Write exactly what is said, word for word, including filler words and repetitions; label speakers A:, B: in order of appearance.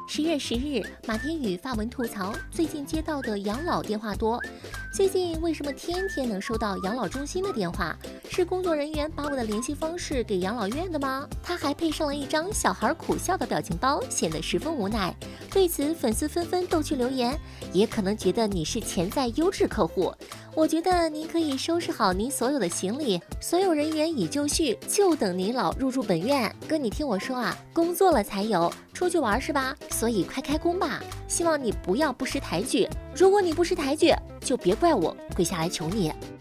A: 十月十日，马天宇发文吐槽最近接到的养老电话多。最近为什么天天能收到养老中心的电话？是工作人员把我的联系方式给养老院的吗？他还配上了一张小孩苦笑的表情包，显得十分无奈。对此，粉丝纷纷逗趣留言，也可能觉得你是潜在优质客户。我觉得您可以收拾好您所有的行李，所有人员已就绪，就等您老入住本院。哥，你听我说啊，工作了才有，出去玩是吧？所以快开工吧。希望你不要不识抬举，如果你不识抬举，就别怪我跪下来求你。